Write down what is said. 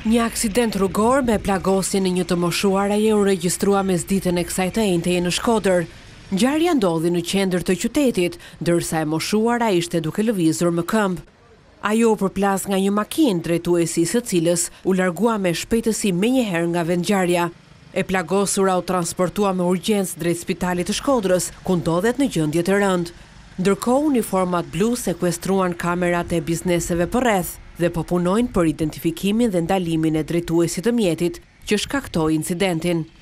Një aksident rrugor me plagosjen e një të moshuaraje u regjistrua mesditën e kësaj të enjteje në Shkodër. Ngjarja ndodhi në qendër të qytetit, ndërsa e moshuara ishte duke lëvizur më këmbë. Ajo u përplas nga një makinë drejtuesi së cilës u largua me shpejtësi menjëherë nga vendngjarja. E plagosura u transportua me urgjencë drejt spitalit të Shkodrës, ku ndodhet në gjendje të rëndë. Ndërkohë, uniformat blu sekuestruan kamerat e bizneseve përreth dhe po punojnë për identifikimin dhe ndalimin e drejtuesit të mjetit që shkaktoi incidentin.